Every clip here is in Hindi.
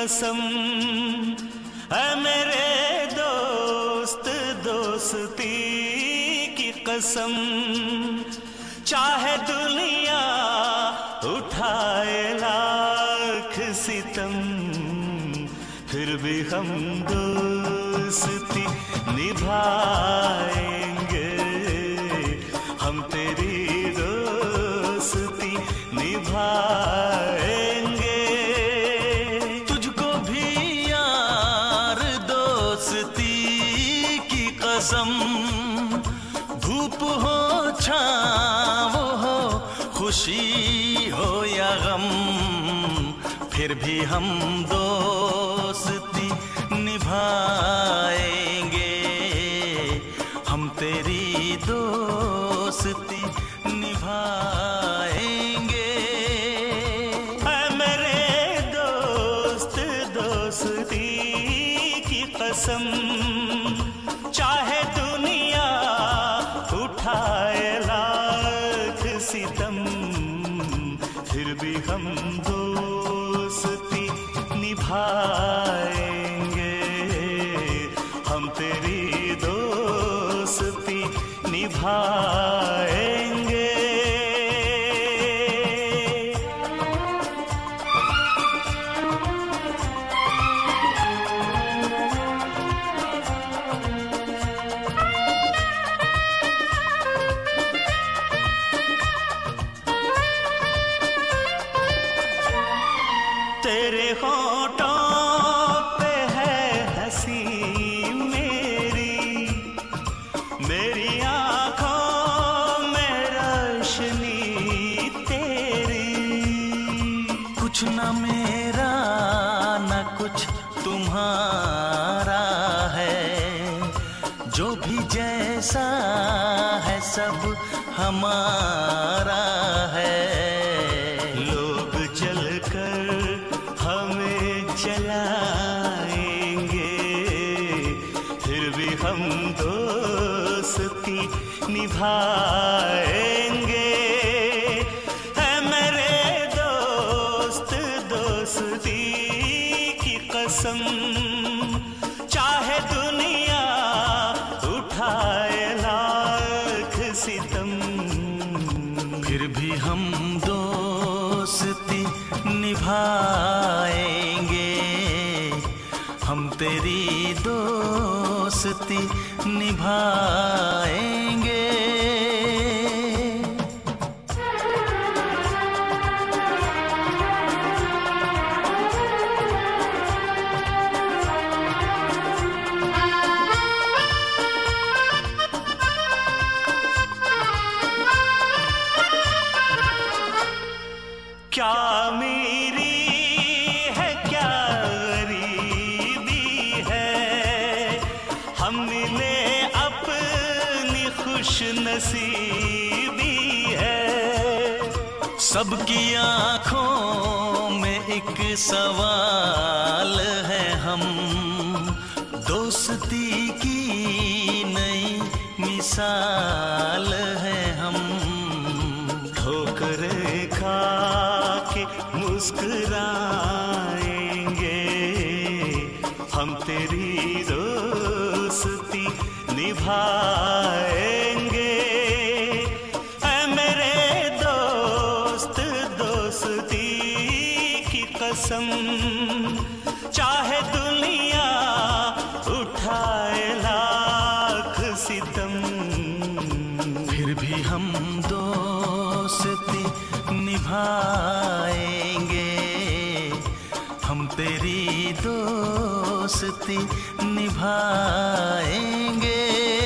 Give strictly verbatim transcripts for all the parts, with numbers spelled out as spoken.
कसम, है मेरे दोस्त दोस्ती की कसम। चाहे दुनिया उठाए लाख सितम, फिर भी हम दोस्ती निभाएंगे। हम तेरी दोस्ती निभाएंगे। तुझको भी यार दोस्ती की कसम, धूप हो छाँव हो, खुशी हो या गम, फिर भी हम दोस्ती निभाएंगे। हम तेरी दोस्ती निभाएंगे। ऐ मेरे दोस्त दोस्ती की कसम, चाहे दुनिया उठाए लाख सितम, फिर भी हम दोस्ती निभाएंगे। हम तेरी दोस्ती निभाएंगे। तेरे होठों पे है हंसी मेरी, मेरी आँखों में रोशनी तेरी। कुछ न मेरा न कुछ तुम्हारा है, जो भी जैसा है सब हमारा है। लोग चलकर हमें जलाएंगे, फिर भी हम दोस्ती निभाएंगे। है मेरे दोस्त दोस्ती की कसम, चाहे दुनिया उठाए लाख सितम, फिर भी हम दोस्ती निभाएंगे। हम तेरी दोस्ती निभाएंगे। क्या मेरी है क्या गरीबी है, हम मिले अपनी खुश नसीबी है। सबकी आंखों में एक सवाल है, हम दोस्ती की नई मिसाल है। हम ठोकरें खा के मुस्कुराएंगे, हम तेरी दोस्ती निभाएंगे। ऐ मेरे दोस्त दोस्ती की कसम, चाहे दुनिया उठाए लाख सितम, फिर भी हम दोस्ती निभाएंगे। हम तेरी दोस्ती निभाएंगे।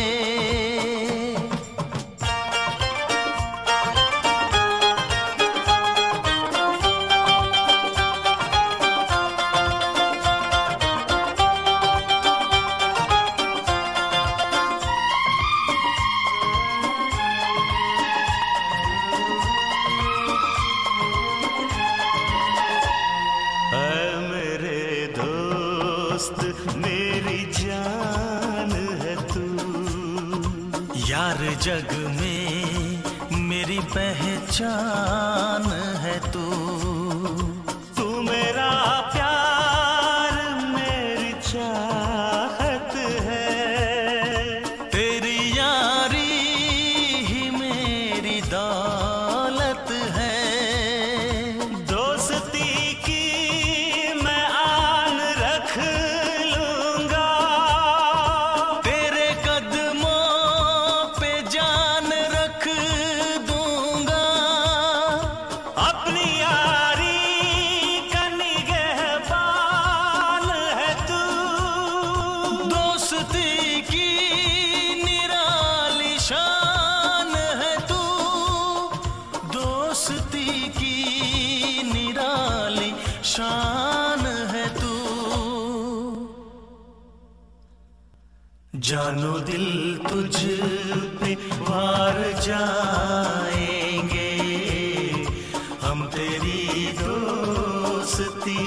मेरी जान है तू, यार जग में मेरी पहचान है तू। तू मेरा प्यार जानो दिल तुझ पे वार जाएंगे, हम तेरी दोस्ती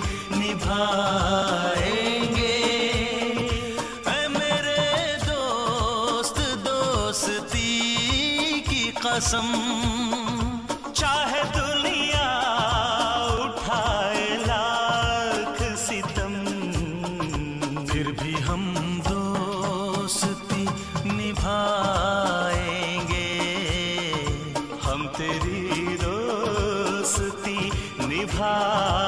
निभाएंगे। ऐ मेरे दोस्त दोस्ती की कसम, चाहे दुनिया उठाए लाख सितम, फिर भी हम दोस्ती निभाएंगे। हम तेरी दोस्ती निभा